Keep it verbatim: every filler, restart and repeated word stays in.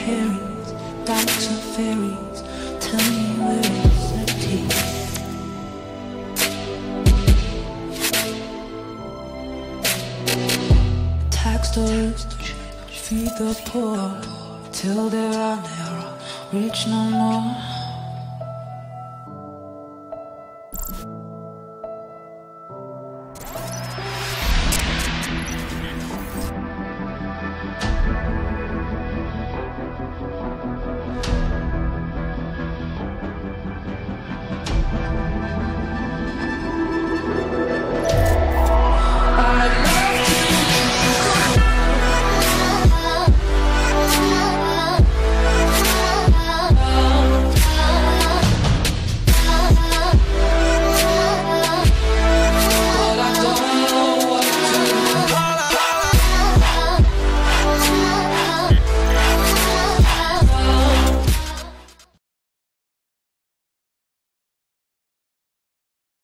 Harry's, bikes and ferries. Tell me where is the tea? Tax dollars feed the poor till there are never rich no more.